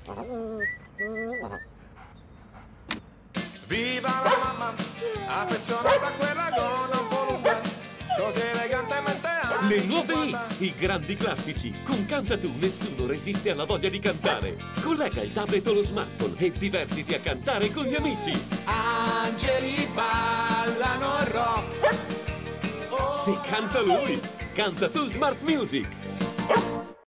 Viva la mamma, affezionata a quella con un volume così elegantemente anni Le nuove 50. hits, i grandi classici. Con Canta Tu nessuno resiste alla voglia di cantare. Collega il tablet o lo smartphone e divertiti a cantare con gli amici. Angeli ballano rock. Se canta lui, Canta Tu Smart Music.